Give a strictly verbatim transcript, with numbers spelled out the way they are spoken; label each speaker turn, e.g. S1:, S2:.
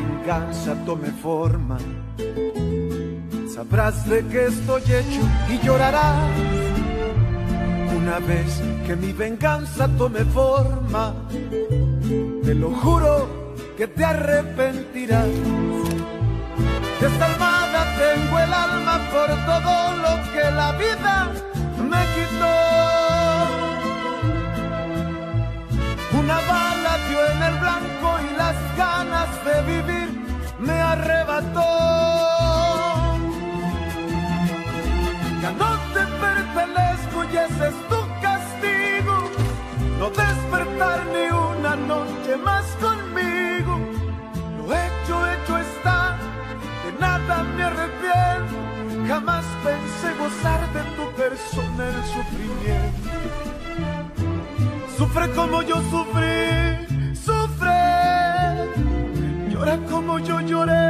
S1: venganza tome forma, sabrás de qué estoy hecho y llorarás. Una vez que mi venganza tome forma, te lo juro que te arrepentirás. De esta almohada tengo el alma por todo lo que la vida me quitó. Una bala dio en el blanco y las ganas de vivir me arrebató. Ya no te pertenezco y ese es tu castigo, no despertar ni una noche más conmigo. Lo hecho, hecho está, de nada me arrepiento. Jamás pensé gozar de tu persona el sufrimiento. Sufre como yo sufrí, sufre, llora como yo lloré.